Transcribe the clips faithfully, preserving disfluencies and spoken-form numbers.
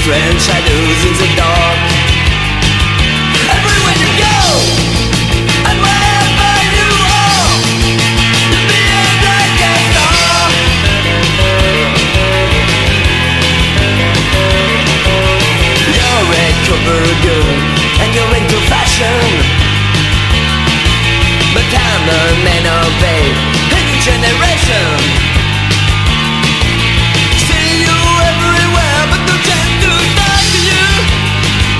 strange shadows in the dark. Everywhere you go, and wherever you are, you'll be like a star. You're a cover girl, and you're into fashion, but I'm a man of a new generation. See you everywhere, but no chance to talk to you.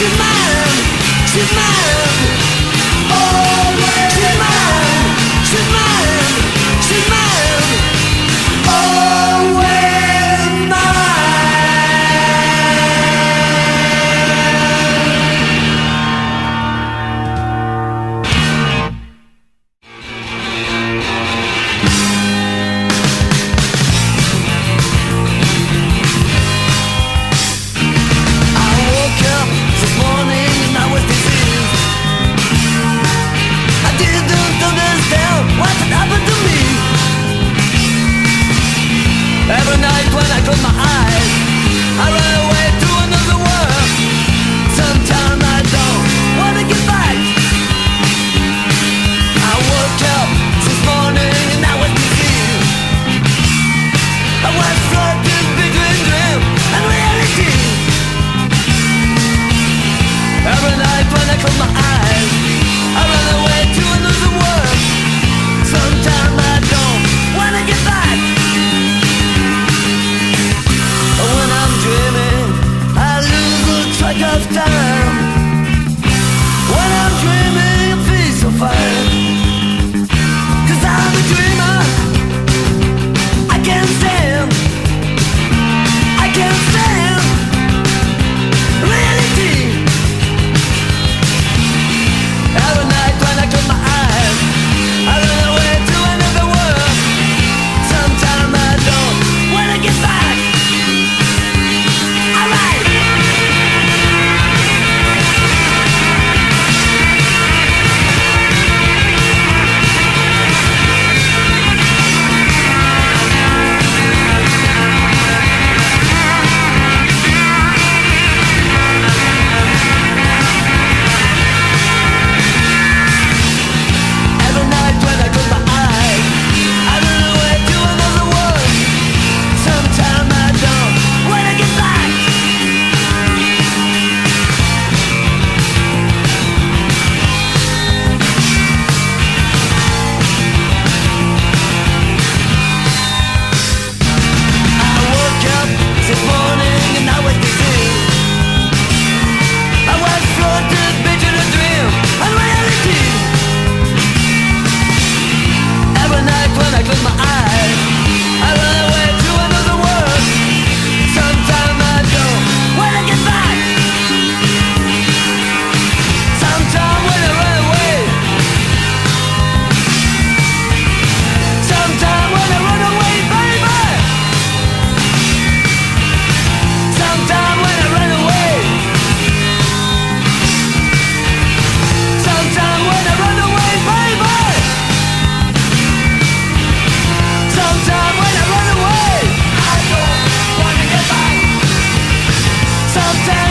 She's mine, she's mine. Always. She's mine, she's mine, she's mine. Always every night when I close my eyes, I run away to another world. Sometimes I don't wanna get back. I woke up this morning and I was deceived. I was floating between dream and reality. Every night when I close my eyes, I run away to another world. Sometimes I don't wanna get back. When I'm dreaming, I lose the track of time. When I'm dreaming, I feel so fine. 'Cause I'm a dreamer, I can't stand, I can't stand reality. Every night when I close my eyes, I run away to another world. Sometimes I don't wanna get back. Sometimes